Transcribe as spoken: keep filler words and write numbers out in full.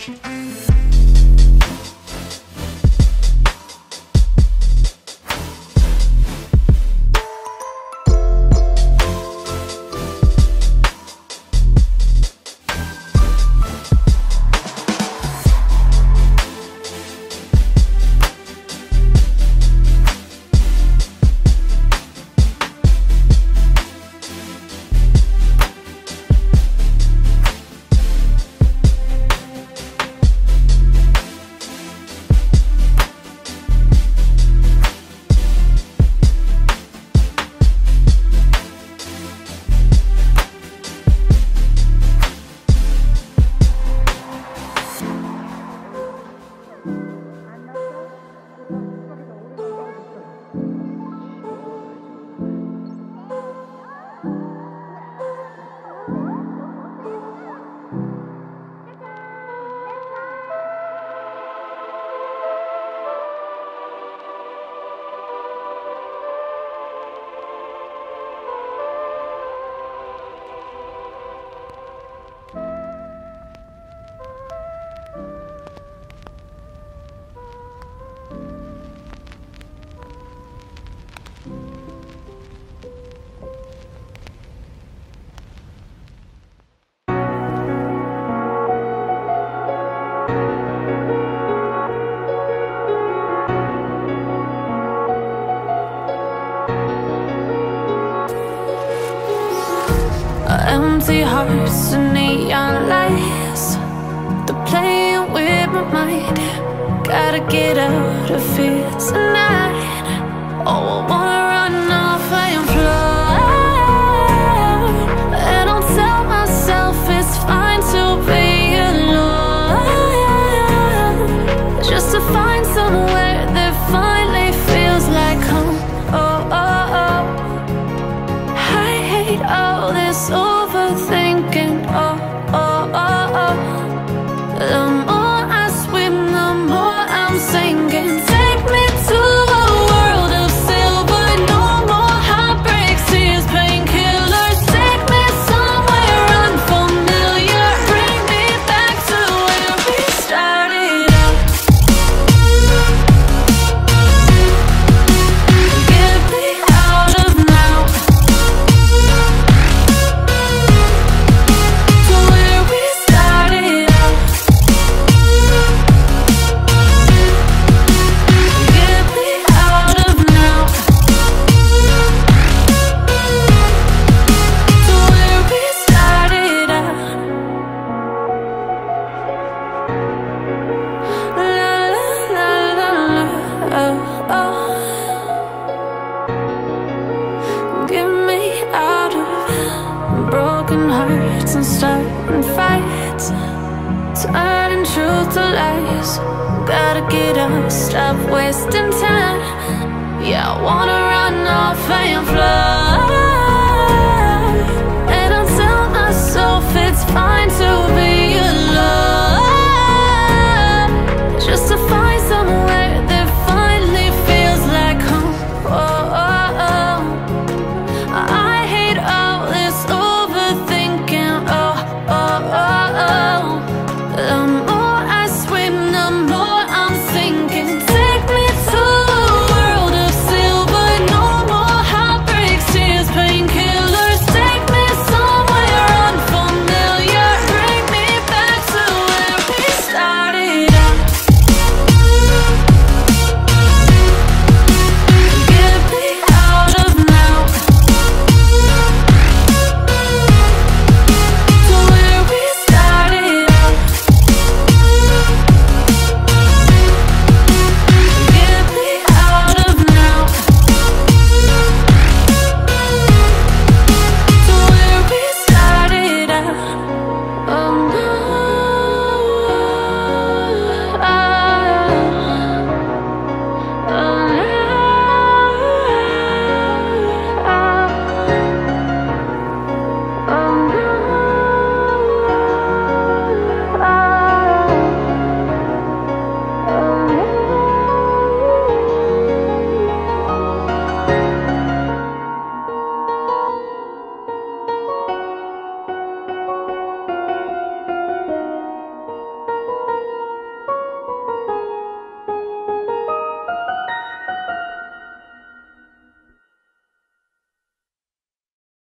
Empty hearts and neon lights, they're playing with my mind. Gotta get out of here tonight. Oh, I wanna run off and fly, and I'll tell myself it's fine to be alone, just to find somewhere that finally feels like home. Oh, oh, oh. I hate all this overthinking. Oh, oh, oh, oh. The more I swim, the more I'm sinking. Take me to a world of silver. No more heartbreaks, tears, painkillers. Take me somewhere unfamiliar. Bring me back to where we started out. Get me out of now, to where we started out. Get me out of now, to where we started out. La la la la la, oh, oh. Get me out of broken hearts and starting fights, turning truth to lies. Gotta get up, stop wasting time. Yeah, I wanna run off and fly, and I'll tell myself it's fine to be